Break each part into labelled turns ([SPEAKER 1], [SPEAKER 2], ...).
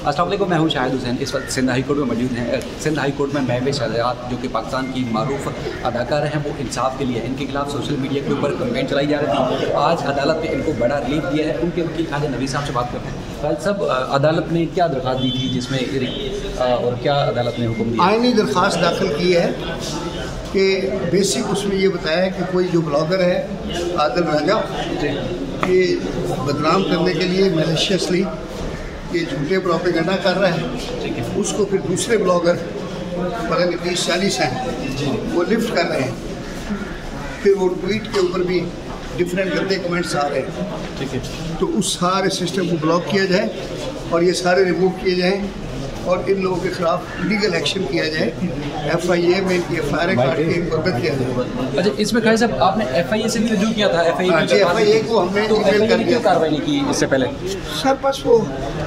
[SPEAKER 1] अस्सलाम वालेकुम, मैं हूं शाहिद हुसैन। इस वक्त सिंध हाई कोर्ट में मौजूद हैं। सिंध हाई कोर्ट में महवेश आज़ाद जो कि पाकिस्तान की मारूफ अदाकार हैं, वो इंसाफ के लिए इनके खिलाफ सोशल मीडिया के ऊपर कंपेन चलाई जा रही थी। आज अदालत ने इनको बड़ा रिलीफ दिया है। उनके वकील खालिद नबी साहब से बात करते हैं। खालिद साहब, अदालत ने क्या दरख्वास्त दी थी जिसमें और क्या अदालत ने हुक्म दिया?
[SPEAKER 2] आईनी दरख्वास्त दाखिल की है कि बेसिक उसमें ये बताया है कि कोई जो ब्लॉगर है आदिल राजा, ये बदनाम करने के लिए मैलिशियसली ये झूठे प्रोपेगेंडा कर रहा है, उसको फिर दूसरे ब्लॉगर पता नहीं 30-40 हैं वो लिफ्ट कर रहे हैं, फिर वो ट्वीट के ऊपर भी डिफरेंट गंदे कमेंट्स आ रहे हैं।
[SPEAKER 1] ठीक है,
[SPEAKER 2] तो उस सारे सिस्टम को ब्लॉक किया जाए और ये सारे रिमूव किए जाएँ और इन लोगों के खिलाफ लीगल एक्शन किया जाए। FIA में इनकी FIR काट के इनको रद्द किया जाए।
[SPEAKER 1] अच्छा, इसमें खालिद साहब आपने FIA से भी रजू किया था?
[SPEAKER 2] FIA को हमने ईमेल कर दिया।
[SPEAKER 1] कार्रवाई नहीं की इससे पहले?
[SPEAKER 2] सर बस वो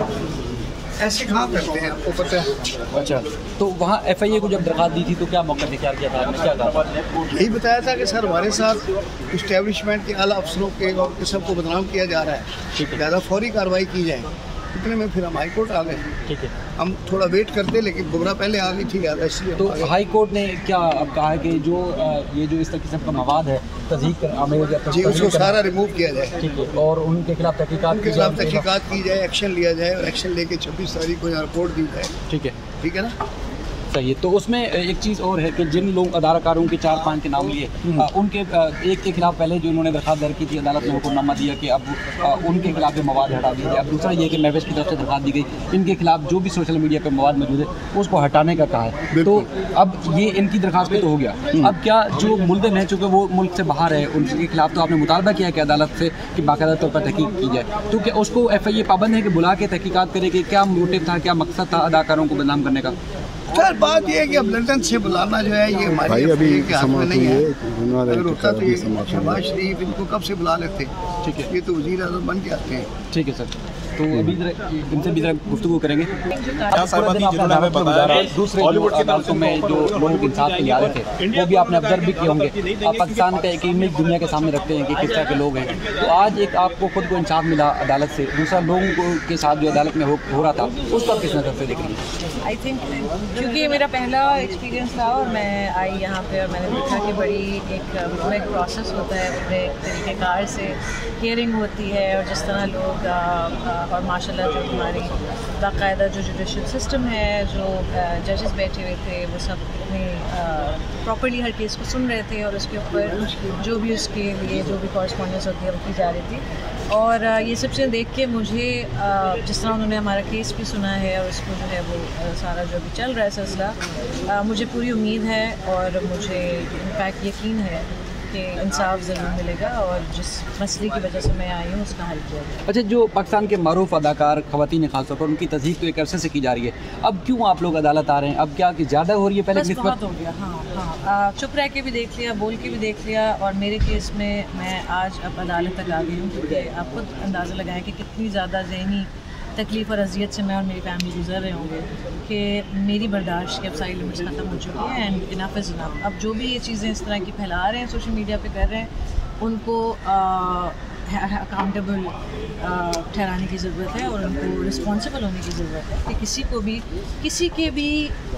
[SPEAKER 2] ऐसे कहाँ करते हैं, आपको पता है।
[SPEAKER 1] अच्छा, तो वहाँ FIA को जब दरख्वास्त दी थी तो क्या मौका इख्तियार किया था आपने, क्या कहा?
[SPEAKER 2] यही बताया था कि सर हमारे साथ इस्टेब्लिशमेंट के आला अफसरों के और किस्म को बदनाम किया जा रहा है, ज़्यादा फौरी कार्रवाई की जाए। इतने में फिर हम हाई कोर्ट आ गए।
[SPEAKER 1] ठीक है, हम
[SPEAKER 2] थोड़ा वेट करते लेकिन गुमराह पहले आ गई थी ज़्यादा, इसलिए
[SPEAKER 1] तो हाई कोर्ट ने क्या अब कहा है कि जो ये जो इस किस्म का मवाद है
[SPEAKER 2] जी उसको सारा रिमूव किया जाए।
[SPEAKER 1] ठीक है, और उनके खिलाफ
[SPEAKER 2] तहकीकात की जाए, एक्शन लिया जाए और एक्शन लेके 26 तारीख को यहाँ रिपोर्ट दी जाए। ठीक है ना,
[SPEAKER 1] सही है। तो उसमें एक चीज़ और है कि जिन लोग अदाकारों के 4-5 के नाम लिए उनके एक के खिलाफ पहले जो उन्होंने दरख्वास्त दर्ज की थी, अदालत ने हुक्मनामा दिया कि अब उनके खिलाफ भी मवाद हटा दिया जाए। अब दूसरा ये कि महवेश की तरफ से दरख्वास्त दी गई, इनके खिलाफ जो भी सोशल मीडिया पर मवाद मौजूद है उसको हटाने का कहा है। तो अब ये इनकी दरख्वास्त पे तो हो गया, अब क्या जो मुल्ज़िम है चूँकि वो मुल्क से बाहर है, उनके खिलाफ तो आपने मुतालबा किया कि अदालत से कि बाकायदा तौर पर तहकीक की जाए, तो क्या उसको FIA पाबंद है कि बुला के तहकीकात करे कि क्या मोटिव था, क्या मकसद था अदाकारों को बदनाम करने का?
[SPEAKER 2] सर बात यह है कि अब लंदन से बुलाना जो है ये हमारे के हाथ में नहीं है। अगर होता तो ये शहबाज शरीफ इनको कब से बुला लेते।
[SPEAKER 1] ठीक है,
[SPEAKER 2] ये तो वज़ीर आज़म बन के आते हैं।
[SPEAKER 1] ठीक है सर, तो अभी इनसे भी गुफ्तगू करेंगे। दूसरे अदालतों में जो लोग इंसाफ के लिए आ रहे थे वो भी आपने ऑब्जर्व भी किए होंगे। पाकिस्तान का एक इमेज दुनिया के सामने रखते हैं कि किस तरह के लोग हैं, तो आज एक आपको खुद को इंसाफ मिला अदालत से, दूसरा लोगों के साथ जो अदालत में हो रहा था उसका किस नज़र से देख रही है?
[SPEAKER 3] आई थिंक क्योंकि ये मेरा पहला एक्सपीरियंस था और मैं आई यहाँ पे और मैंने देखा कि बड़ी एक प्रोसेस होता है, पूरे तरीक़ेकार से हियरिंग होती है और जिस तरह लोग और माशाल्लाह जो हमारी बाकायदा जो जुडिशल सिस्टम है, जो जजेस बैठे हुए थे वो सब इतने प्रॉपर्ली हर केस को सुन रहे थे और उसके ऊपर जो भी उसके लिए जो भी कॉरेस्पॉन्डेंस होती है वो की जा रही थी। और ये सब चीज़ें देख के मुझे जिस तरह उन्होंने हमारा केस भी सुना है और उसको जो है वो सारा जो भी चल रहा है सिलसिला, मुझे पूरी उम्मीद है और मुझे इनफैक्ट यकीन है कि इंसाफ ज़रूर मिलेगा और जिस मसले की वजह से मैं आई हूँ उसका हल किया जाए।
[SPEAKER 1] अच्छा, जो पाकिस्तान के मारूफ अदाकार ख़वातीन खास तौर पर उनकी तस्दीक तो एक अरसे से की जा रही है, अब क्यों आप लोग अदालत आ रहे हैं? अब क्या कि ज़्यादा हो रही है पहले
[SPEAKER 3] निस्बत? बहुत हो गया। हाँ, चुप रह के भी देख लिया, बोल के भी देख लिया और मेरे केस में मैं आज अब अदालत तक आ गई हूँ क्योंकि आप खुद अंदाज़ा लगाएं कि कितनी ज़्यादा ज़हनी तकलीफ़ और अजियत से मैं और मेरी फैमिली गुजर रहे होंगे कि मेरी बर्दाश्त की अब सारी लिमिट्स ख़त्म हो चुकी हैं एंड इनफ इज़ इनफ। अब जो भी ये चीज़ें इस तरह की फैला रहे हैं, सोशल मीडिया पे कर रहे हैं, उनको अकाउंटेबल ठहराने की ज़रूरत है और उनको रिस्पॉन्सिबल होने की ज़रूरत है कि किसी के भी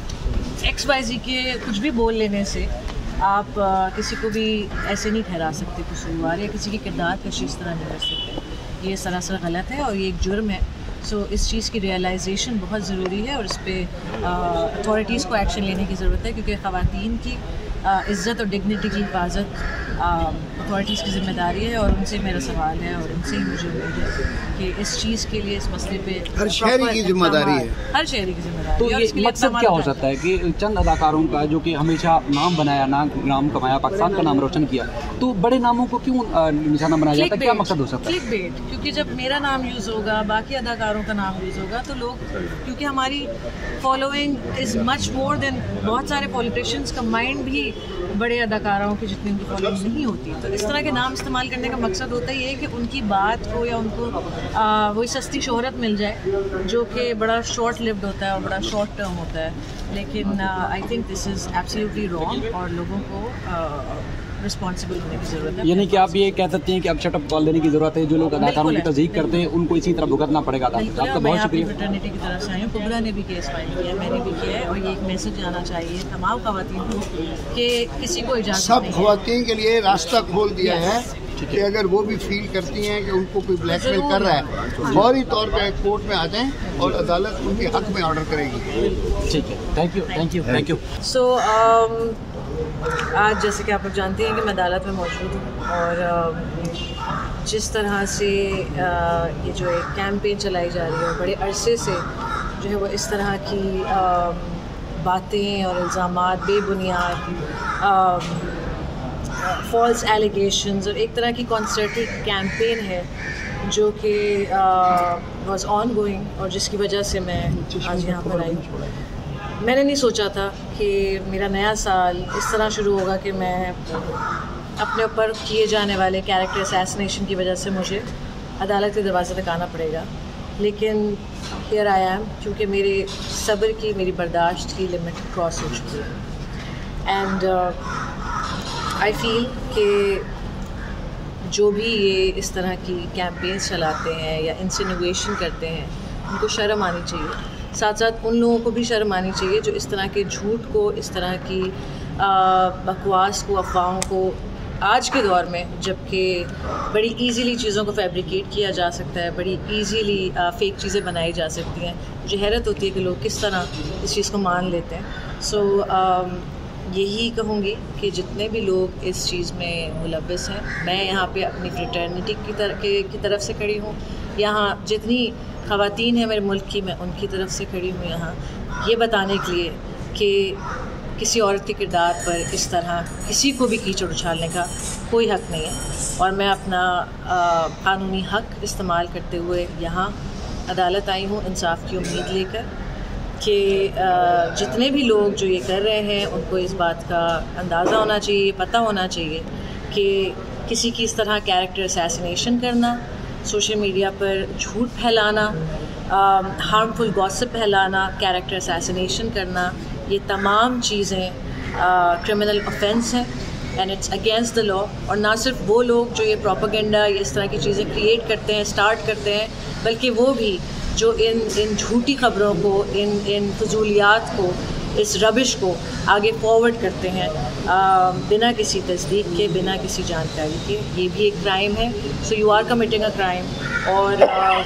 [SPEAKER 3] XYZ के कुछ भी बोल लेने से आप किसी को भी ऐसे नहीं ठहरा सकते कसूरवार या किसी की किरदार कशी इस तरह नहीं कर सकते। ये सरासर गलत है और ये एक जुर्म है। सो इस चीज़ की रियलाइजेशन बहुत ज़रूरी है और इस पर अथॉरिटीज़ को एक्शन लेने की ज़रूरत है क्योंकि ख़वातीन की इज़्ज़त और डिग्निटी की हिफाजत अथॉरिटीज़ की ज़िम्मेदारी है और उनसे मेरा सवाल है और उनसे ही मुझे उम्मीद है कि इस चीज़ के लिए, इस मसले पे
[SPEAKER 2] हर शहरी की जिम्मेदारी है,
[SPEAKER 3] हर शहरी की जिम्मेदारी।
[SPEAKER 1] तो ये मकसद क्या हो सकता है कि चंद अदाकारों का जो कि हमेशा नाम बनाया, नाम कमाया, पाकिस्तान का नाम रोशन किया, तो बड़े नामों को क्यों निशाना बनाया जाता है? क्या मकसद हो सकता है?
[SPEAKER 3] क्लिकबेट, क्योंकि जब मेरा नाम यूज़ होगा, बाकी अदाकारों का नाम यूज़ होगा तो लोग, क्योंकि हमारी following is much more than बहुत सारे पॉलिटिशियंस का माइंड भी बड़े अदाकारों की जितनी उनकी फॉलोइंग नहीं होती, तो इस तरह के नाम इस्तेमाल करने का मकसद होता ही है कि उनकी बात को या उनको वही सस्ती शोहरत मिल जाए जो कि बड़ा शॉर्ट लिव्ड होता है और बड़ा शॉर्ट टर्म होता है। लेकिन I think this is absolutely wrong और लोगों को रिस्पॉन्सिबल होने की ज़रूरत है।
[SPEAKER 1] यानी कि आप ये कह सकते हैं कि अब शटअप कॉल देने की ज़रूरत है, जो लोग अदाकारों की तस्दीक करते हैं उनको इसी तरह भुगतना पड़ेगा। आपका बहुत शुक्रिया।
[SPEAKER 3] फ्रेटर्निटी की तरफ से आई हूँ, कुबरा ने भी केस फाइल किया, मैंने भी किया है, और ये एक मैसेज आना चाहिए तमाम ख़वातीन को कि किसी को इजाज़त
[SPEAKER 2] सब
[SPEAKER 3] नहीं है।
[SPEAKER 2] ख़वातीन के लिए रास्ता खोल दिया है कि अगर वो भी फील करती हैं कि उनको कोई ब्लैकमेल कर रहा है, फौरी तौर पे कोर्ट में आ जाएं और अदालत उनके हक में ऑर्डर करेगी।
[SPEAKER 1] ठीक है, thank you, thank you, thank you.
[SPEAKER 3] So आज जैसे कि आप लोग जानते हैं कि मैं अदालत में मौजूद हूँ, और जिस तरह से ये जो एक कैंपेन चलाई जा रही है, बड़े अरसे से जो है वो इस तरह की बातें और इल्ज़ामात बेबुनियाद फॉल्स एलिगेशंस और एक तरह की कॉन्सर्टेड कैंपेन है जो कि वाज ऑन गोइंग, और जिसकी वजह से मैं आज यहाँ पर आई। मैंने नहीं सोचा था कि मेरा नया साल इस तरह शुरू होगा कि मैं अपने ऊपर किए जाने वाले कैरेक्टर असैसिनेशन की वजह से मुझे अदालत के दरवाजे तक आना पड़ेगा, लेकिन हियर आई एम, क्योंकि मेरे सब्र की, मेरी बर्दाश्त की लिमिट क्रॉस हो चुकी है। एंड आई फील कि जो भी ये इस तरह की कैंपेन्स चलाते हैं या इंसिनुएशन करते हैं, उनको शर्म आनी चाहिए। साथ साथ उन लोगों को भी शर्म आनी चाहिए जो इस तरह के झूठ को, इस तरह की बकवास को, अफवाहों को आज के दौर में, जबकि बड़ी इजीली चीज़ों को फैब्रिकेट किया जा सकता है, बड़ी इजीली फेक चीज़ें बनाई जा सकती हैं। मुझे हैरत होती है कि लोग किस तरह इस चीज़ को मान लेते हैं। सो यही कहूँगी कि जितने भी लोग इस चीज़ में मुलव्वस हैं, मैं यहाँ पे अपनी फ्रेटर्निटी की तरफ से खड़ी हूँ। यहाँ जितनी ख़वातीन हैं मेरे मुल्क की, मैं उनकी तरफ से खड़ी हूँ यहाँ ये बताने के लिए कि किसी औरत के किरदार पर इस तरह किसी को भी कीचड़ उछालने का कोई हक़ नहीं है। और मैं अपना कानूनी हक़ इस्तेमाल करते हुए यहाँ अदालत आई हूँ इंसाफ की उम्मीद लेकर कि जितने भी लोग जो ये कर रहे हैं उनको इस बात का अंदाज़ा होना चाहिए, पता होना चाहिए कि किसी की इस तरह कैरेक्टर असैसिनेशन करना, सोशल मीडिया पर झूठ फैलाना, हार्मफुल गॉसिप फैलाना, कैरेक्टर असैसिनेशन करना, ये तमाम चीज़ें क्रिमिनल ऑफेंस हैं and it's against the law. और ना सिर्फ वो लोग जो ये प्रोपेगेंडा, ये इस तरह की चीज़ें क्रिएट करते हैं, स्टार्ट करते हैं, बल्कि वो भी जो इन झूठी ख़बरों को, इन फजूलियात को, इस रबिश को आगे फॉरवर्ड करते हैं बिना किसी तस्दीक के, बिना किसी जानकारी के। ये भी एक क्राइम है। So you are committing a crime और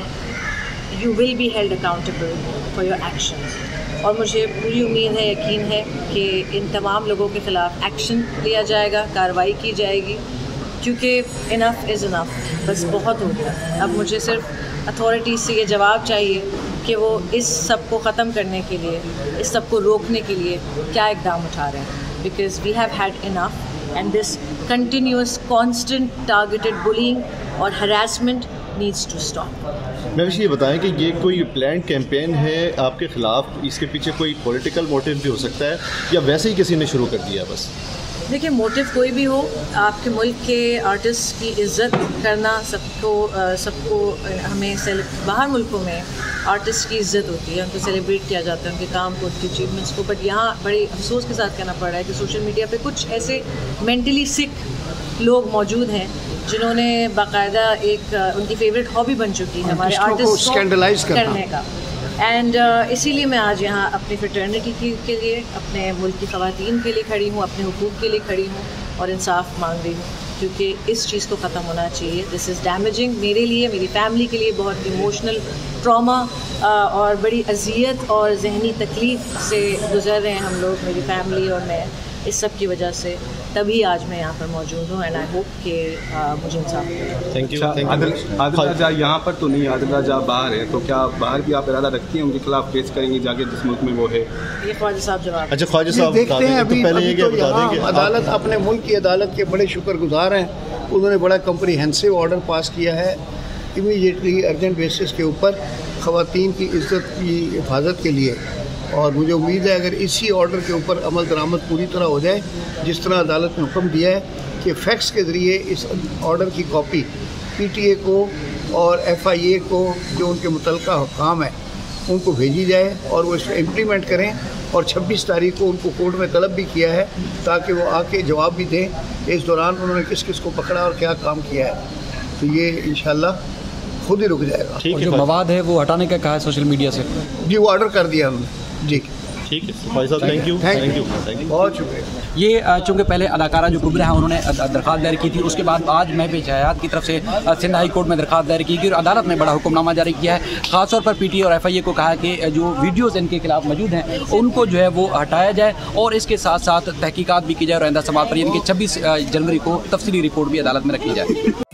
[SPEAKER 3] you will be held accountable for your actions. और मुझे पूरी उम्मीद है, यकीन है कि इन तमाम लोगों के ख़िलाफ़ एक्शन लिया जाएगा, कार्रवाई की जाएगी, क्योंकि इनफ इज़ इनफ, बस बहुत हो गया। अब मुझे सिर्फ अथॉरिटीज़ से ये जवाब चाहिए कि वो इस सब को ख़त्म करने के लिए, इस सब को रोकने के लिए क्या इक़दाम उठा रहे हैं, because we have had enough and this continuous constant targeted bullying और हरासमेंट नीड्स टू स्टॉप।
[SPEAKER 4] मैं ये बताएं कि ये कोई प्लान कैंपेन है आपके ख़िलाफ़, इसके पीछे कोई पॉलिटिकल मोटिव भी हो सकता है या वैसे ही किसी ने शुरू कर दिया बस?
[SPEAKER 3] देखिए, मोटिव कोई भी हो, आपके मुल्क के आर्टिस्ट की इज़्ज़त करना सबको हमें बाहर मुल्कों में आर्टिस्ट की इज़्ज़त होती है, उनको सेलिब्रेट किया जाता है, उनके काम को, उनकी अचीवमेंट्स को। बट यहाँ बड़े अफसोस के साथ कहना पड़ रहा है कि सोशल मीडिया पे कुछ ऐसे मेंटली सिक लोग मौजूद हैं जिन्होंने बाकायदा एक उनकी फेवरेट हॉबी बन चुकी है हमारे आर्टिस्ट को स्कैंडलाइज करने का। एंड इसीलिए मैं आज यहाँ अपनी फ्रेटर्निटी के लिए, अपने मुल्क की ख़वातीन के लिए खड़ी हूँ, अपने हुकूक़ के लिए खड़ी हूँ और इंसाफ मांग रही हूँ, क्योंकि इस चीज़ को ख़त्म होना चाहिए। दिस इज़ डैमेजिंग मेरे लिए, मेरी फैमिली के लिए, बहुत इमोशनल ट्रॉमा और बड़ी अजियत और जहनी तकलीफ़ से गुज़र रहे हैं हम लोग, मेरी फैमिली और मैं, इस सब की वजह से। तभी आज मैं यहाँ पर मौजूद हूँ एंड आई होप कि मुझे इंसाफ मिले।
[SPEAKER 4] Thank you.
[SPEAKER 5] आदिल राजा यहाँ पर तो नहीं, आदिल राजा बाहर है, तो क्या बाहर भी आप इरादा रखती हैं उनके खिलाफ केस करेंगी जाके जिस मुल्क में वो है?
[SPEAKER 3] ये ख्वाजा साहब जवाब।
[SPEAKER 4] अच्छा, ख्वाजा साहब
[SPEAKER 2] देखते हैं। अभी
[SPEAKER 4] तो
[SPEAKER 2] यहाँ अदालत, अपने मुल्क की अदालत के बड़े शुक्रगुजार हैं। उन्होंने बड़ा कम्प्रीहेंसिव ऑर्डर पास किया है इमीडिएटली अर्जेंट बेसिस के ऊपर ख़वातीन की इज़्ज़त की हिफाजत के लिए। और मुझे उम्मीद है अगर इसी ऑर्डर के ऊपर अमल दरामद पूरी तरह हो जाए, जिस तरह अदालत ने हुक्म दिया है कि फैक्स के ज़रिए इस ऑर्डर की कॉपी PTA को और FIA को, जो उनके मुतल्लिका हुक्काम है, उनको भेजी जाए और वो इसको इम्प्लीमेंट करें, और 26 तारीख को उनको कोर्ट में तलब भी किया है ताकि वो आके जवाब भी दें इस दौरान उन्होंने किस किस को पकड़ा और क्या काम किया है। तो ये इंशाल्लाह खुद ही रुक जाएगा।
[SPEAKER 1] और जो मवाद है वो हटाने का कहा है सोशल मीडिया से?
[SPEAKER 2] जी वो ऑर्डर कर दिया उन्होंने जी।
[SPEAKER 4] ठीक है भाई साहब, थैंक यू,
[SPEAKER 2] बहुत शुक्रिया।
[SPEAKER 1] ये चूँकि पहले अदाकारा जो कुबरा है उन्होंने दरख्वास्त दायर की थी, उसके बाद आज महबूब हयात की तरफ से सिंध हाई कोर्ट में दरख्वास्त दायर की गई और अदालत ने बड़ा हुक्मनामा जारी किया है। ख़ासतौर पर PTI और FIA को कहा है कि जो वीडियोज़ इनके खिलाफ मौजूद हैं उनको जो है वो हटाया जाए और इसके साथ साथ तहकीकात भी की जाए और आइंदा समाअत पर इनकी 26 जनवरी को तफसीली रिपोर्ट भी अदालत में रखी जाए।